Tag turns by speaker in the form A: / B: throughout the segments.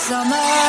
A: summer.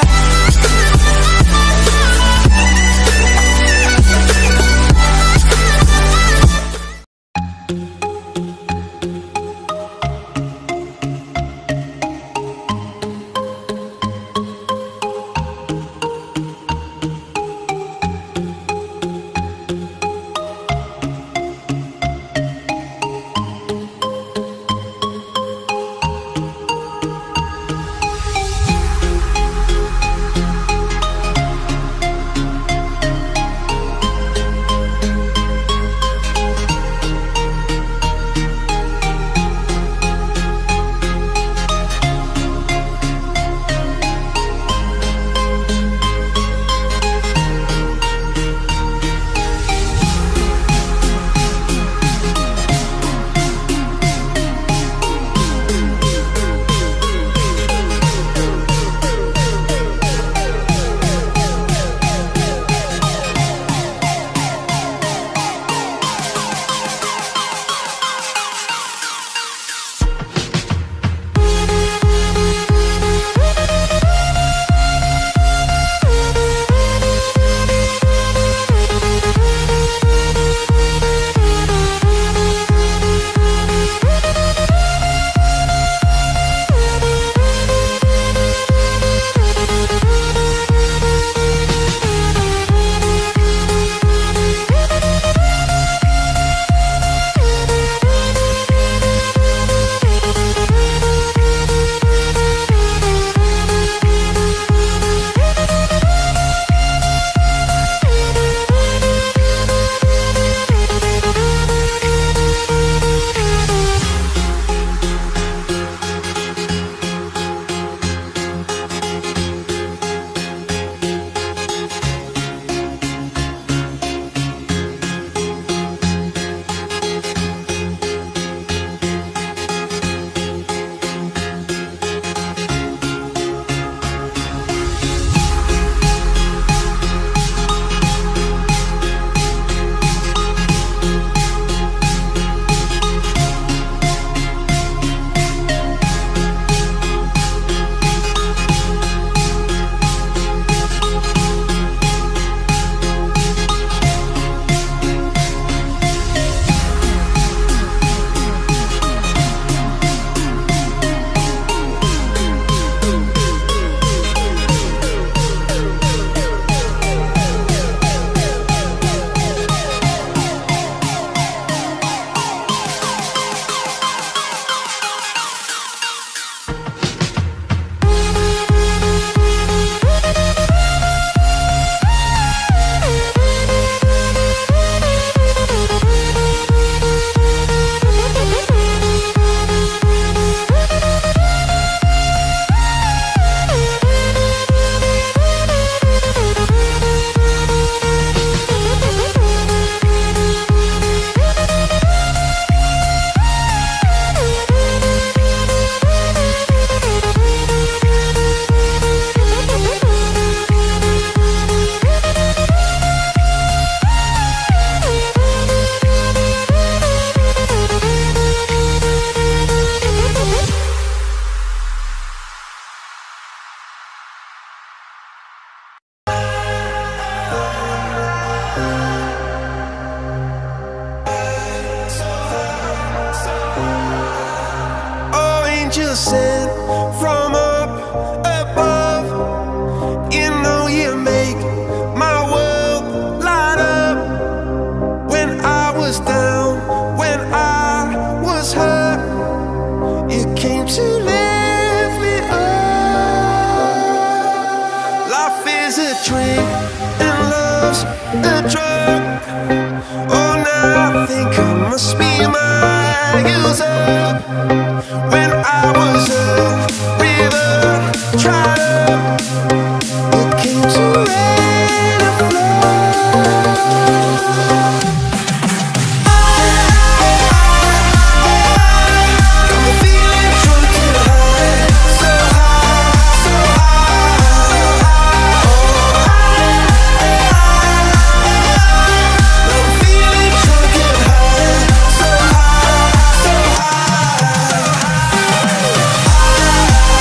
B: Sent from up above, you know you make my world light up. When I was down, when I was hurt, you came to lift me up. Life is a drink and love's a drug. Oh, now I think I must be my user. When I was a river dried up, you came to rain and flood. Got me feeling drunk and high, so high, so high. I'm feeling drunk and high, so high, so high.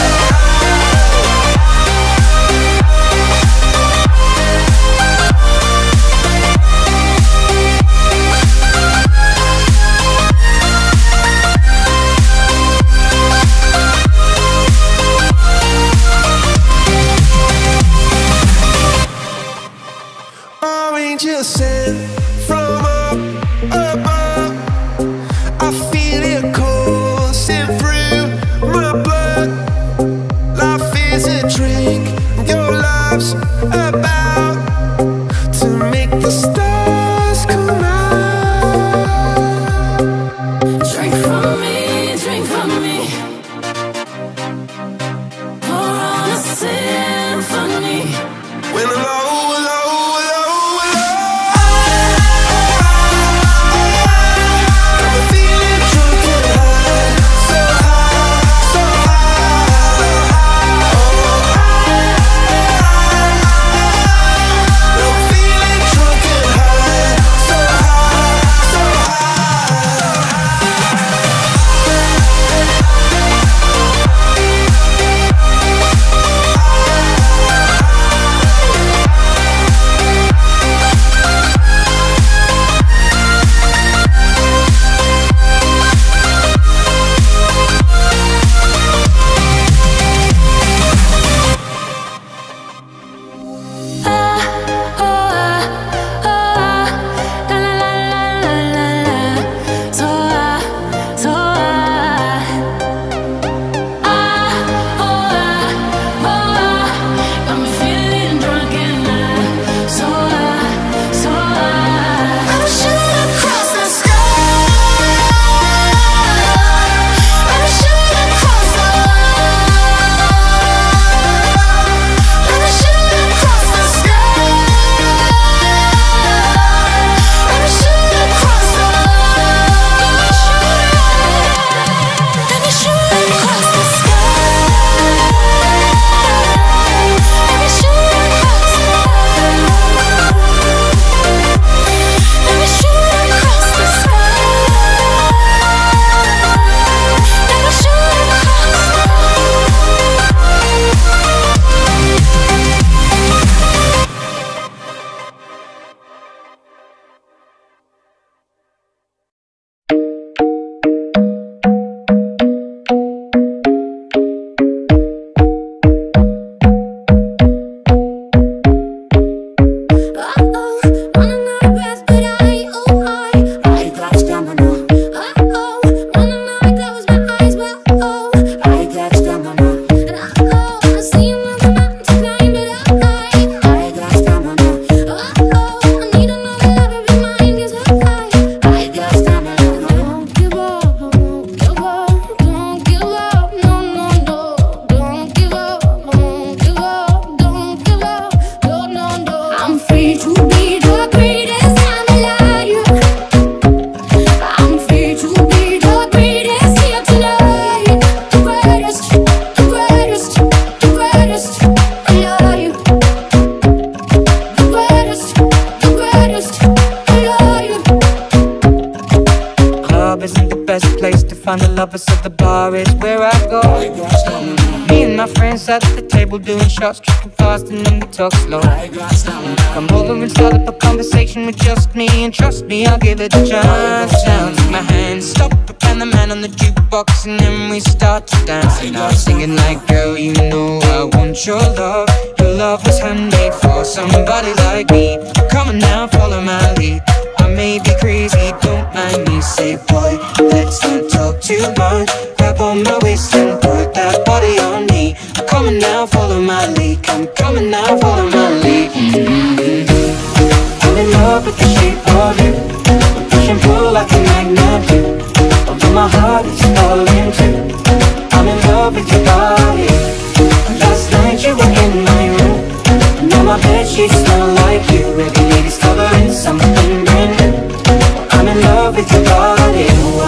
A: find the lovers at the bar is where I go. Me and my friends at the table doing shots, tripping fast and then we talk slow. Come over and start up a conversation with just me, and trust me, I'll give it a chance. Now take my hand, stop it, and the man on the jukebox, and then we start to dance. And I'm singing like, girl, you know I want your love. Your love was handmade for somebody like me. Come on now, follow my lead. I may be crazy, don't mind me. Say, boy, let's not talk too much. Grab on my waist and put that body on me. Come on now, follow my lead. Come on now, follow my lead. I'm in love with the shape of you. Push and pull like a magnet do. Although my heart is falling too. I'm in love with your body. Last night you were in my room. Now my bedsheets smell like you. Every lady's covering something brand new. I'm in love with your body.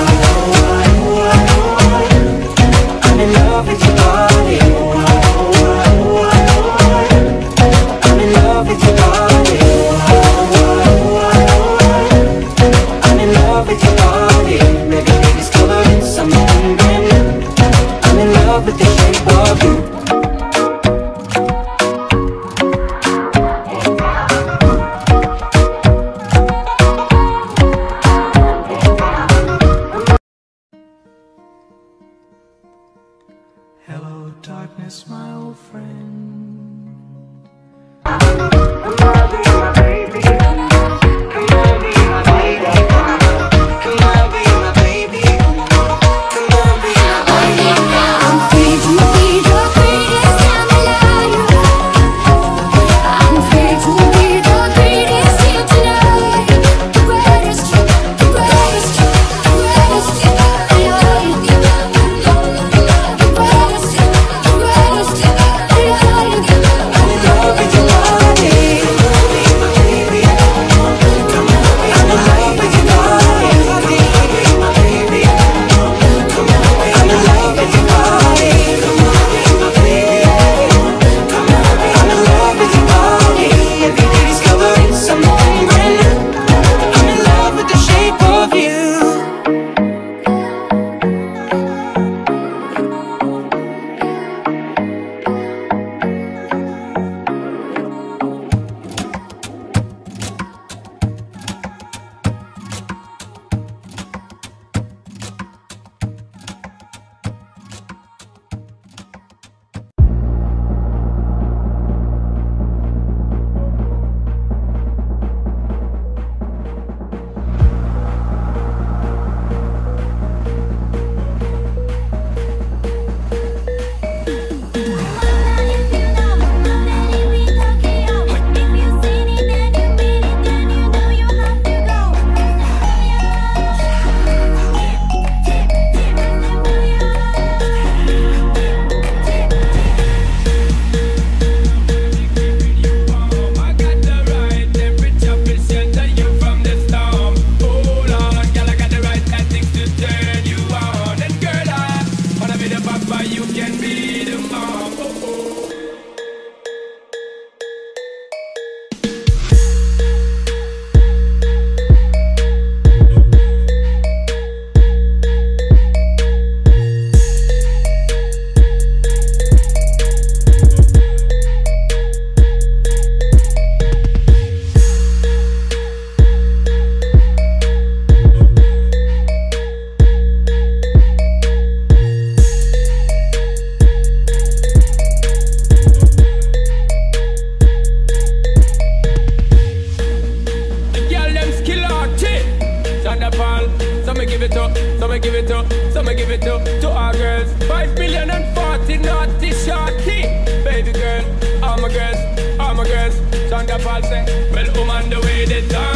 A: I'm in love with your body. I'm in love with your body. I'm in love with your body. Every lady's covering something brand new. I'm in love with the shape of you.
C: Hello, darkness, my old friend.
D: To our girls, 5 million and 40 naughty shorty. Baby girl, all my girls, Shonda Paul say, well, I'm on the way they done.